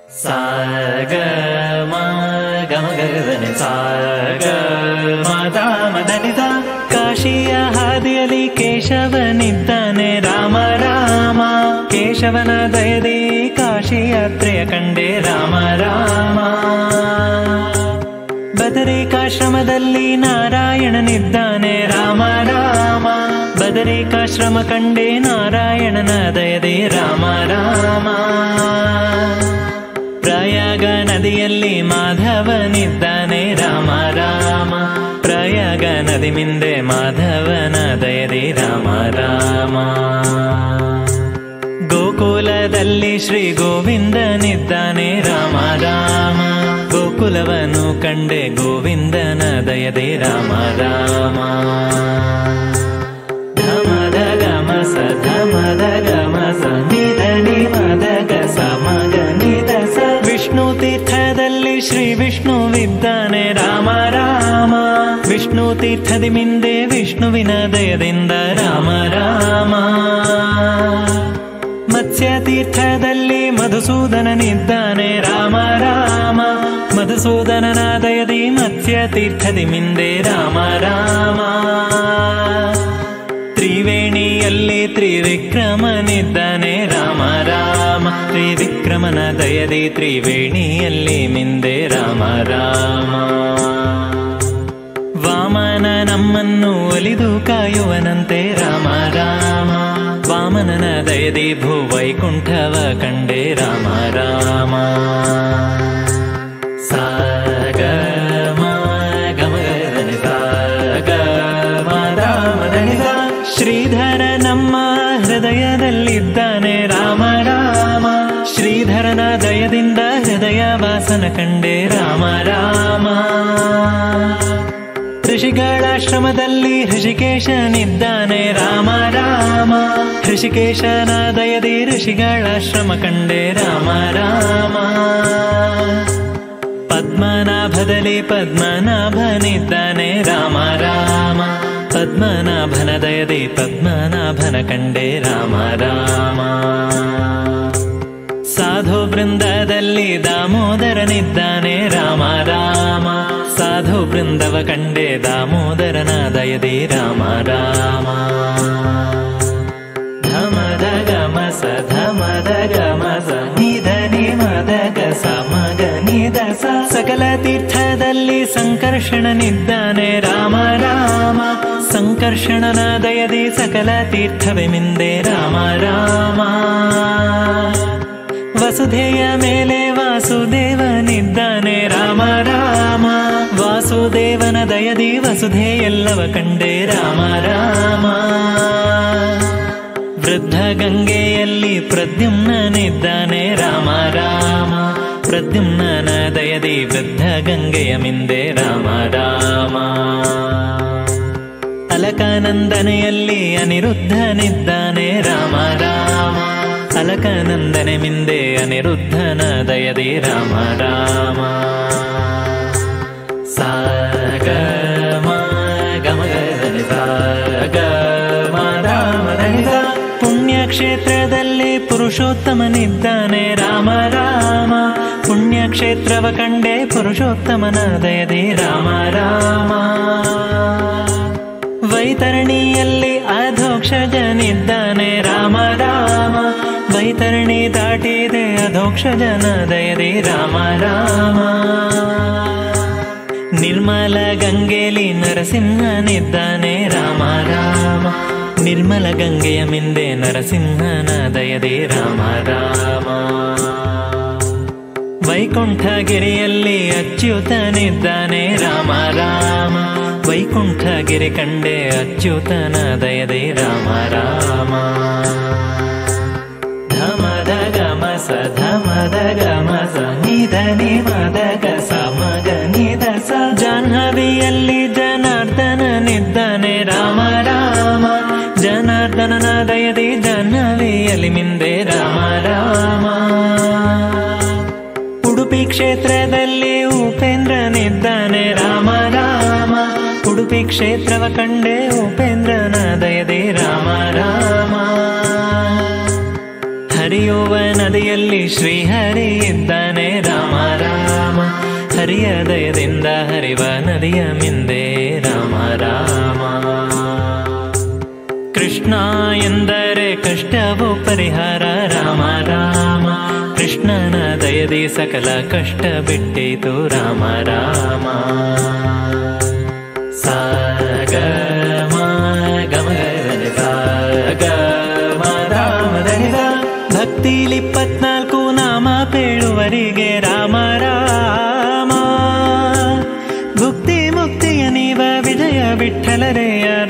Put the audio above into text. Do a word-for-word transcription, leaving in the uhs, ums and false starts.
सा ಗ ಮ ಗ ಮ ಗ ಗ ನಿ ಸ ಗ ಮ ದ ಮ ದ ನಿ ಸ. ಕಾಶಿಯ ಹಾದಿಯಲ್ಲಿ ಕೇಶವನಿದ್ದಾನೆ ರಾಮ ರಾಮ, ಕೇಶವನ ದಯದಿ ಕಾಶಿ ಯಾತ್ರೆಯ ಕಂಡೆ ರಾಮ ರಾಮ. ಬದರಿಕಾಶ್ರಮದಲ್ಲಿ ನಾರಾಯಣನಿದ್ದಾನೆ ರಾಮ ರಾಮ, ಬದರಿಕಾಶ್ರಮ ಕಂಡೆ ನಾರಾಯಣನ ದಯದಿ ರಾಮ ರಾಮ. ಪ್ರಯಾಗ ನದಿಯಲ್ಲಿ ಮಾಧವನಿದ್ದಾನೆ ರಾಮ ರಾಮ, ಪ್ರಯಾಗ ನದಿ ಮಿಂದೆ ಮಾಧವನ ದಯದಿ ರಾಮ ರಾಮ. ಗೋಕುಲದಲ್ಲಿ ಶ್ರೀ ಗೋವಿಂದನಿದ್ದಾನೆ ರಾಮ ರಾಮ, ಗೋಕುಲವನ್ನು ಕಂಡೆ ಗೋವಿಂದನ ದಯದಿ ರಾಮ ರಾಮ. ಧಮದ ಗಮ ಸ ಧಮದ ಗಮ ಸ ನಿಧ ನಿ ಮದ ಗ ಸ ಮಗ ನಿಧ ಸ. ವಿಷ್ಣು ತೀರ್ಥದಲ್ಲಿ ಶ್ರೀ ವಿಷ್ಣುವಿದ್ದಾನೆ ರಾಮ ರಾಮ, ವಿಷ್ಣು ತೀರ್ಥದಿ ಮಿಂದೆ ವಿಷ್ಣುವಿನ ದಯದಿಂದ ರಾಮ ರಾಮ. ಮತ್ಸ್ಯ ತೀರ್ಥದಲ್ಲಿ ಮಧುಸೂದನನಿದ್ದಾನೆ ರಾಮ ರಾಮ, ಮಧುಸೂದನನ ದಯದಿ ಮತ್ಸ್ಯ ತೀರ್ಥದಿ ಮಿಂದೆ ರಾಮ ರಾಮ. ತ್ರಿವೇಣಿಯಲ್ಲಿ ತ್ರಿವಿಕ್ರಮನಿದ್ದಾನೆ ರಾಮ ರಾಮ, ತ್ರಿವಿಕ್ರಮನ ದಯದಿ ತ್ರಿವೇಣಿಯಲ್ಲಿ ಮಿಂದೆ ರಾಮ ರಾಮ. ವಾಮನ ನಮ್ಮನ್ನು ಒಲಿದು ಕಾಯುವನಂತೆ ರಾಮ ರಾಮ, ವಾಮನನ ದಯದಿ ಭೂವೈಕುಂಠವ ಕಂಡೆ ರಾಮ ರಾಮ. ಸ ಗ ಮ ಗ ಮ ಗ ನಿ ಸ ಗ ಮ ದ ಮ ದ ನಿ ಸ. ಶ್ರೀಧರ ನಮ್ಮ ಹೃದಯದಲ್ಲಿದ್ದಾನೆ ರಾಮ ರಾಮ, ಶ್ರೀಧರನ ದಯದಿಂದ ಹೃದಯ ವಾಸನ ಕಂಡೆ ರಾಮ ರಾಮ. ಋಷಿಗಳಾಶ್ರಮದಲ್ಲಿ ಹೃಷಿಕೇಶನಿದ್ದಾನೆ ರಾಮ ರಾಮ, ಹೃಷಿಕೇಶನ ದಯದಿ ಋಷಿಗಳಾಶ್ರಮ ಕಂಡೆ ರಾಮ ರಾಮ. ಪದ್ಮನಾಭದಲ್ಲಿ ಪದ್ಮನಾಭನಿದ್ದಾನೆ ರಾಮ ರಾಮ, ಪದ್ಮನಾಭನ ದಯದಿ ಪದ್ಮನಾಭನ ಕಂಡೆ ರಾಮ ರಾಮ. ಸಾಧು ಬೃಂದದಲ್ಲಿ ದಾಮೋದರನಿದ್ದಾನೆ ರಾಮ ರಾಮ, ಸಾಧು ಬೃಂದವ ಕಂಡೆ ದಾಮೋದರನ ದಯದಿ ರಾಮ ರಾಮ. ಧಮದ ಗಮ ಸ ಧಮದ ಗಮ ಸ ನಿಧ ನಿ ಮದ ಗ ಸ ಮಗ ನಿಧ ಸ. ಸಕಲ ತೀರ್ಥದಲ್ಲಿ ಸಂಕರ್ಷಣನಿದ್ದಾನೆ ರಾಮ ರಾಮ, ಸಂಕರ್ಷಣನ ದಯದಿ ಸಕಲ ತೀರ್ಥವೆ ಮಿಂದೆ ರಾಮ ರಾಮ. ವಸುಧೆಯ ಮೇಲೆ ವಾಸುದೇವನಿದ್ದಾನೆ ರಾಮ ರಾಮ, ವಾಸುದೇವನ ದಯದಿ ವಸುಧೆ ಎಲ್ಲವ ಕಂಡೆ ರಾಮ ರಾಮ. ವೃದ್ಧ ಗಂಗೆಯಲ್ಲಿ ಪ್ರದ್ಯುಮ್ನನಿದ್ದಾನೆ ರಾಮ ರಾಮ, ಪ್ರದ್ಯುಮ್ನನ ದಯದಿ ವೃದ್ಧ ಗಂಗೆಯ ಮಿಂದೆ ರಾಮ ರಾಮ. ಅಲಕಾನಂದನೆಯಲ್ಲಿ ಅನಿರುದ್ಧನಿದ್ದಾನೆ ರಾಮ ರಾಮ, ಅಲಕಾನಂದನೆ ಮಿಂದೆ ಅನಿರುದ್ಧನ ದಯದಿ ರಾಮ ರಾಮ. ಸ ಗ ಮ ಗ ಮ ಗ ನಿ ಸ ಗ ಮ ದ ಮ ದ ನಿ ಸ. ಪುಣ್ಯಕ್ಷೇತ್ರದಲ್ಲಿ ಪುರುಷೋತ್ತಮನಿದ್ದಾನೆ ರಾಮ ರಾಮ, ಪುಣ್ಯಕ್ಷೇತ್ರವ ಕಂಡೆ ಪುರುಷೋತ್ತಮನ ದಯದಿ ರಾಮ ರಾಮ. ವೈತರಣಿಯಲ್ಲಿ ಅಧೋಕ್ಷಜನಿದ್ದಾನೆ ರಾಮ ರಾಮ, ವೈತರಣಿ ದಾಟಿದೆ ಅಧೋಕ್ಷಜನ ದಯದಿ ರಾಮ ರಾಮ. ನಿರ್ಮಲ ಗಂಗೆಯಲ್ಲಿ ನರಸಿಂಹನಿದ್ದಾನೆ ರಾಮ ರಾಮ, ನಿರ್ಮಲ ಗಂಗೆಯ ಮಿಂದೆ ನರಸಿಂಹನ ದಯದಿ ರಾಮ ರಾಮ. ವೈಕುಂಠಗಿರಿಯಲ್ಲಿ ಅಚ್ಯುತನಿದ್ದಾನೆ ರಾಮ ರಾಮ, ವೈಕುಂಠಗಿರಿ ಕಂಡೆ ಅಚ್ಯುತನ ದಯದಿ ರಾಮ ರಾಮ. ಧಮದ ಗಮ ಸ ಧಮದ ಗಮ ಸ ನಿಧ ನಿ ಮದ ಗ ಸ ಮಗ ನಿಧ ಸ. ಜಾಹ್ನವಿಯಲ್ಲಿ ಜನಾರ್ದನನಿದ್ದಾನೆ ರಾಮ ರಾಮ, ಜನಾರ್ದನನ ದಯದಿ ಜಾಹ್ನವಿಯಲ್ಲಿ ಮಿಂದೆ ರಾಮ ರಾಮ. ಉಡುಪಿ ಕ್ಷೇತ್ರದಲ್ಲಿ ಉಪೇಂದ್ರನಿದ್ದಾನೆ ರಾಮ ರಾಮ, ಉಡುಪಿ ಕ್ಷೇತ್ರವ ಕಂಡೆ ಉಪೇಂದ್ರನ ದಯದಿ ರಾಮ ರಾಮ. ಹರಿಯುವ ನದಿಯಲ್ಲಿ ಶ್ರೀಹರಿ ಇದ್ದಾನೆ ರಾಮ ರಾಮ. ಹರಿಯ ದಯದಿಂದ ಹರಿವ ನದಿಯ ಮಿಂದೆ ರಾಮ ರಾಮ. ಕೃಷ್ಣ ಎಂದರೆ ಕಷ್ಟವು ಪರಿಹಾರ ರಾಮ ರಾಮ. ಕೃಷ್ಣನ ದಯದಿ ಸಕಲ ಕಷ್ಟ ಬಿಟ್ಟಿತು ರಾಮ ರಾಮ. ಸ ಗ ಮ ಗ ಮ ಗ ಗ ಮ ರಾಮ ಧನಿ ದ. ಭಕ್ತಿಲಿಪ್ಪತ್ನಾಲ್ಕು ನಾಮ ಪೇಳುವರಿಗೆ ರಾಮ ರಾಮ. ಭುಕ್ತಿ ಮುಕ್ತಿಯ ನೀವ ವಿಜಯ ವಿಠಲರೆಯ